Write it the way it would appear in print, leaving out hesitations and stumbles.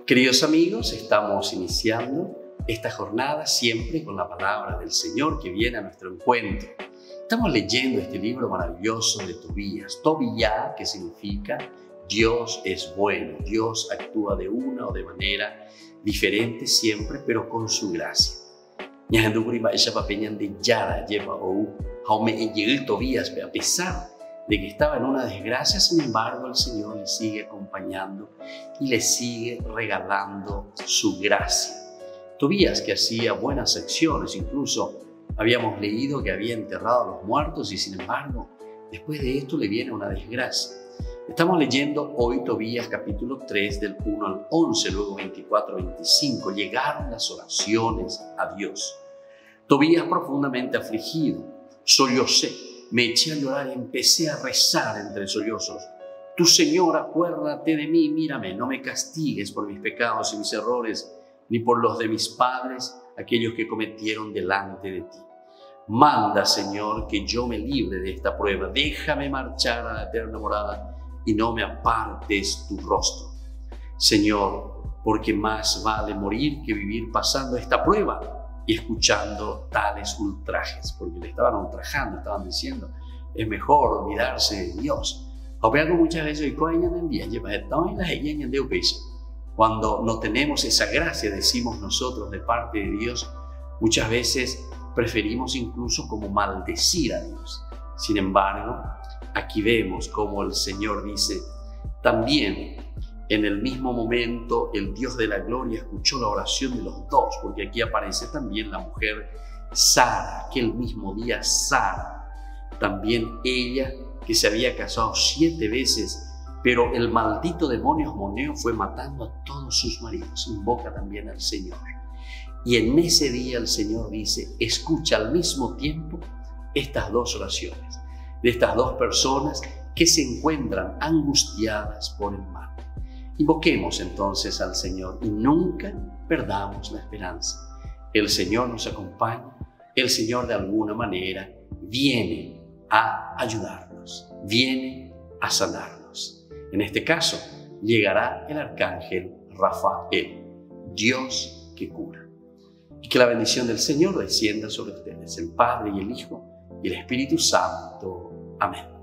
Queridos amigos, estamos iniciando esta jornada siempre con la palabra del Señor que viene a nuestro encuentro. Estamos leyendo este libro maravilloso de Tobías. Tobías, que significa Dios es bueno. Dios actúa de una o de manera diferente siempre, pero con su gracia. A pesar de que estaba en una desgracia, sin embargo, el Señor le sigue acompañando y le sigue regalando su gracia. Tobías, que hacía buenas acciones, incluso habíamos leído que había enterrado a los muertos y sin embargo, después de esto le viene una desgracia. Estamos leyendo hoy Tobías capítulo 3 del 1 al 11, luego 24-25. Llegaron las oraciones a Dios. Tobías profundamente afligido, sollocé, me eché a llorar y empecé a rezar entre sollozos. Tu Señor, acuérdate de mí, mírame, no me castigues por mis pecados y mis errores, ni por los de mis padres, aquellos que cometieron delante de ti. Manda, Señor, que yo me libre de esta prueba. Déjame marchar a la eterna morada y no me apartes tu rostro. Señor, porque más vale morir que vivir pasando esta prueba y escuchando tales ultrajes, porque le estaban ultrajando, estaban diciendo, es mejor olvidarse de Dios. Muchas veces, cuando no tenemos esa gracia, decimos nosotros de parte de Dios, muchas veces preferimos incluso como maldecir a Dios. Sin embargo, aquí vemos como el Señor dice, también en el mismo momento el Dios de la gloria escuchó la oración de los dos, porque aquí aparece también la mujer Sara, aquel mismo día Sara, también ella que se había casado 7 veces, pero el maldito demonio Asmoneo fue matando a todos sus maridos. Invoca también al Señor. Y en ese día el Señor dice, escucha al mismo tiempo estas dos oraciones, de estas dos personas que se encuentran angustiadas por el mal. Invoquemos entonces al Señor y nunca perdamos la esperanza. El Señor nos acompaña, el Señor de alguna manera viene a ayudarnos, viene a sanarnos. En este caso, llegará el arcángel Rafael, Dios que cura. Y que la bendición del Señor descienda sobre ustedes, el Padre y el Hijo y el Espíritu Santo. Amén.